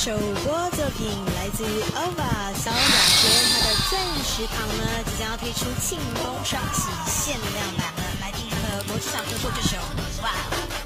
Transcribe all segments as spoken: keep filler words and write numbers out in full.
首播作品来自于 O V A 萧亚轩，他的《钻石糖》呢即将要推出庆丰双喜限量版了，来听他的罗志祥合作这首《哇》。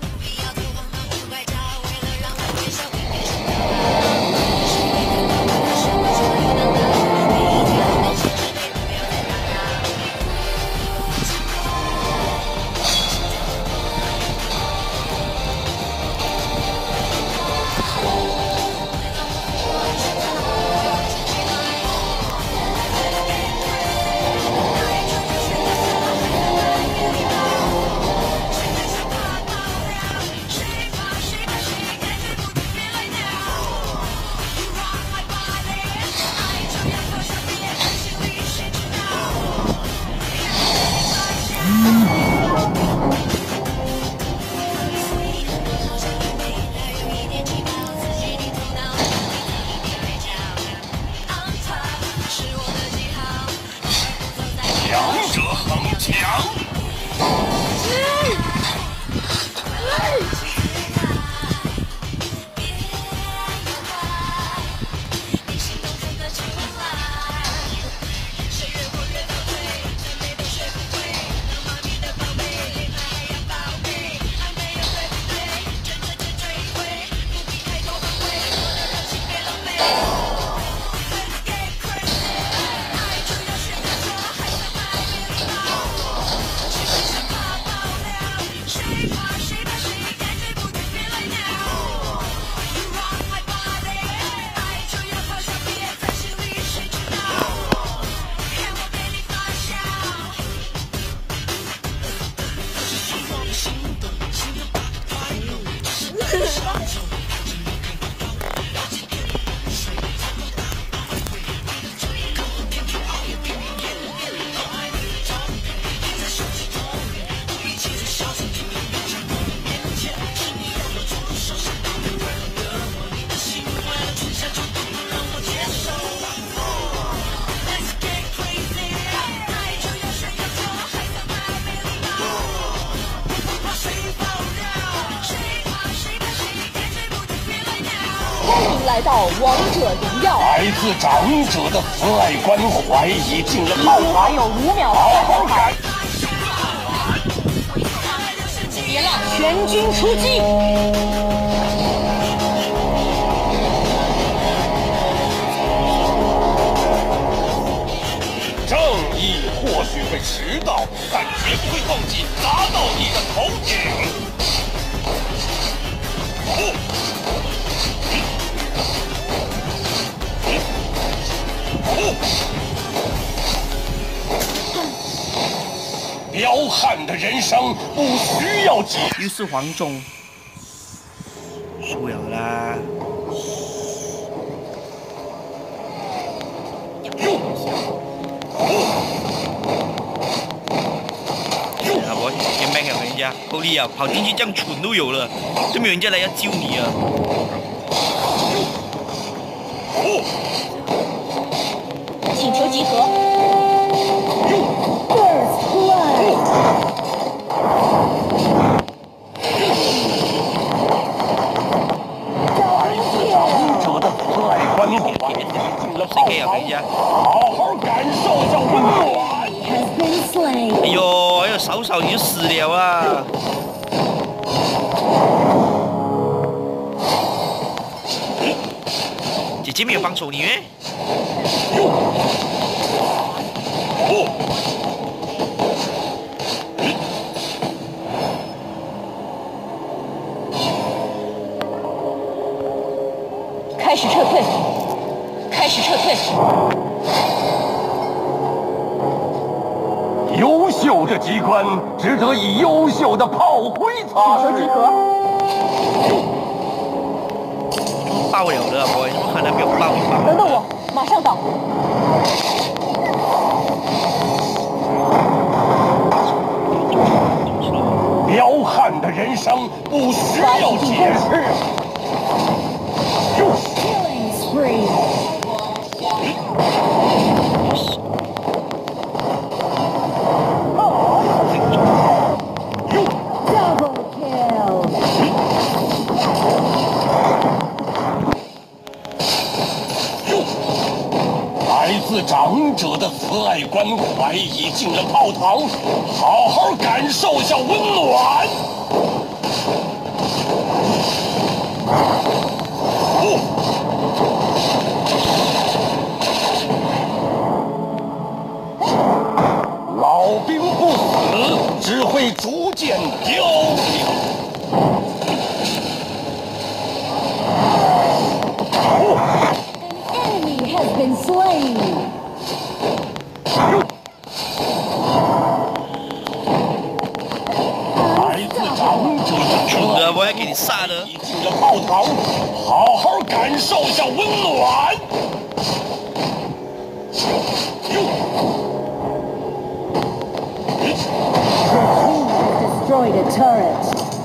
来到王者荣耀， 来自长者的慈爱关怀已尽了爆发， 还有五秒好感。 别浪，全军出击！ 正义或许会迟到，但绝不会忘记砸到你的头顶。哦 彪悍的人生不需要解。 又是黄忠，输了啦！啊，我先卖给人家，够力啊！跑进去这样蠢都有了，就没有人家来要救你啊！ 请求集合。 长者的慈爱关怀， 谁给啊？人家好好感受一下温暖。 哎呦，还有少少你就死了啊！姐姐没有帮手你咩？ 开始撤退，开始撤退。 优秀的机关值得以优秀的炮灰擦请求集合。 爆了的 boy， 怎么可能没有爆一爆？ 等等我，马上到。 彪悍的人生不需要解释。 Killing spree. Double kill. 长者的慈爱关怀已进了炮膛，好好感受下温暖。哦，老兵不死，只会逐渐凋零。 Enemy has been slain. 来自长者的蠢的，我要给你杀了！ 已进了炮膛，好好感受下温暖。哟， Destroyed a turret.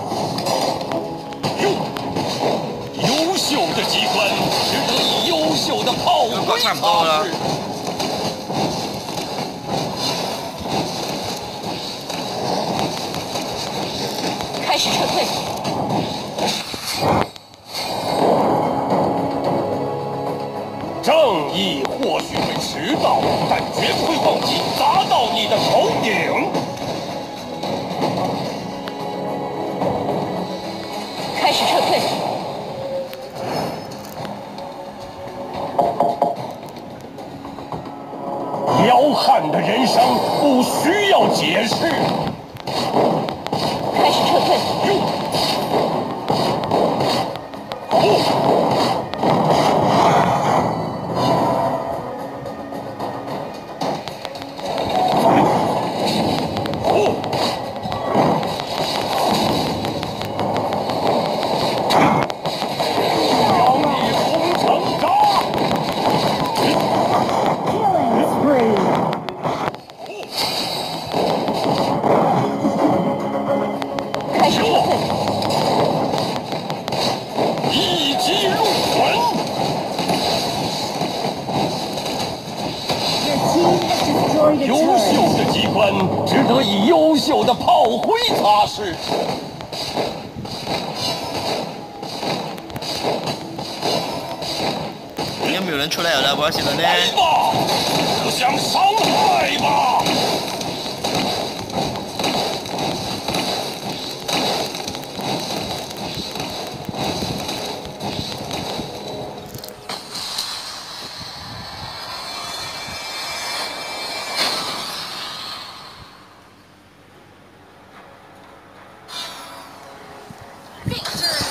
哟，优秀的机关值得以优秀的炮灰差不多了。 开始撤退。 正义或许会迟到，但绝不会忘记砸到你的头顶。 开始撤退。 彪悍的人生不需要解释。 开始撤退。 哟，哦，哦，要你红成渣。 Killing spree. 开始撤退。 一击入魂。 Your team has destroyed a 优秀 turret. 的机关值得以优秀的炮灰擦拭。 有没有人出来了？我要写了呢。 来吧，互相伤害吧。 Victory!